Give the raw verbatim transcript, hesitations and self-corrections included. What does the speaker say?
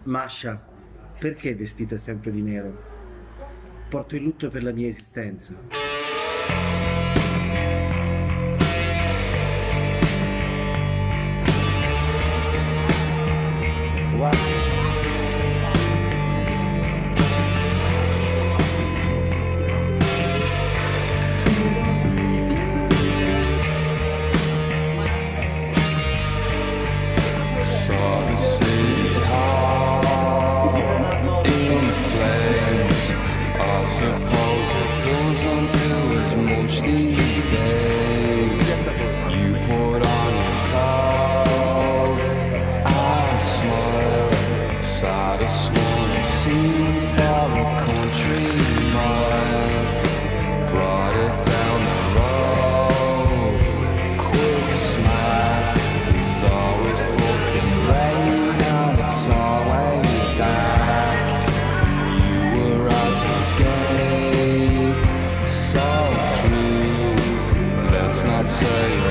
Masha, perché vestita sempre di nero? Porto il lutto per la mia esistenza. Wow. Saw the city hall in flames. I suppose it doesn't do as much these days. You put on your coat and smile. Saddest one I've seen for a country mile. Brought it down the road, quick smile. There's always fucking rain and it's always dark. You were at the gate, so through. Let's not say